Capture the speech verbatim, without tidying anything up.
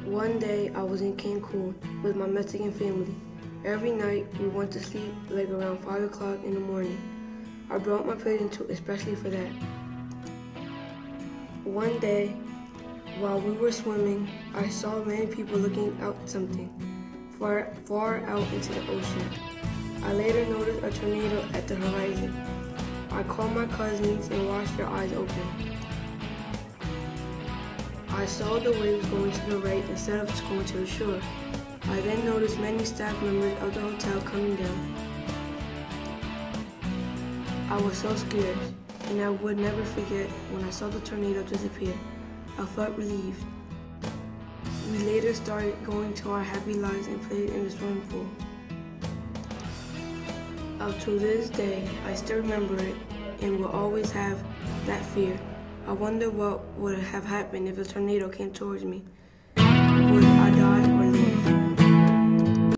One day I was in Cancun with my Mexican family. Every night we went to sleep like around five o'clock in the morning. I brought my plate too, especially for that. One day, while we were swimming, I saw many people looking out something far, far out into the ocean. I later noticed a tornado at the horizon. I called my cousins and watched their eyes open. I saw the waves going to the right instead of just going to the shore. I then noticed many staff members of the hotel coming down. I was so scared, and I would never forget when I saw the tornado disappear. I felt relieved. We later started going to our happy lives and played in the swimming pool. Up to this day, I still remember it and will always have that fear. I wonder what would have happened if a tornado came towards me.